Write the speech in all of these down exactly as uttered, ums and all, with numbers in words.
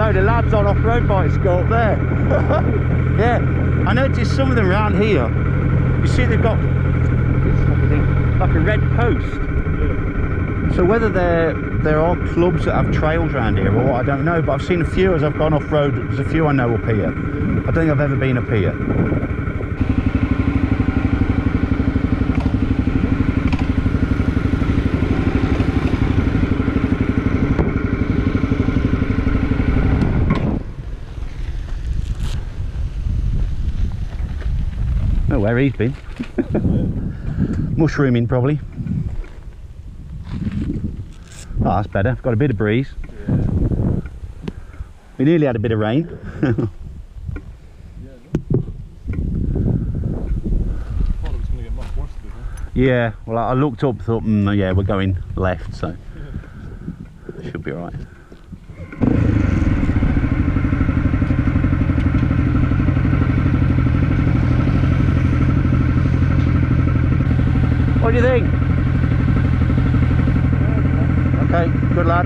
load of lads on off-road bikes go up there. Yeah, I noticed some of them around here. You see they've got like a red post. Yeah. So whether there there are clubs that have trails around here or what, I don't know. But I've seen a few as I've gone off-road. There's a few I know up here. I don't think I've ever been up here. Where he's been. Mushrooming probably. Oh, that's better. Got a bit of breeze. Yeah. We nearly had a bit of rain. Yeah, well I looked up, thought, mm, yeah, we're going left, so should be alright. What do you think? Okay, good lad.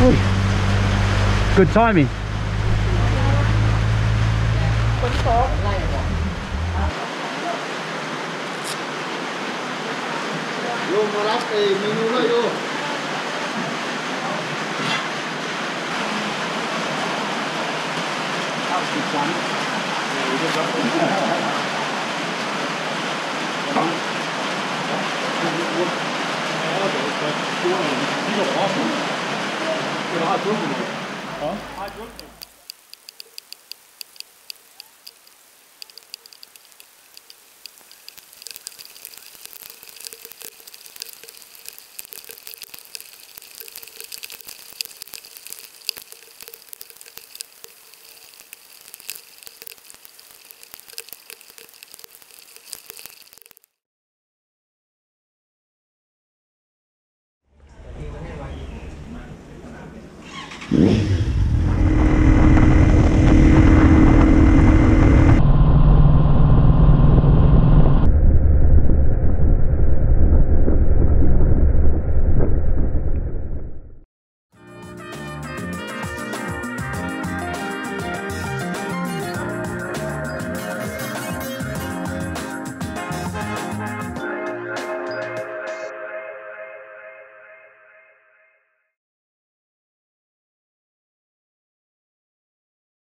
Good timing. โยมมารับเองเมนูเลยโยม Mm-hmm.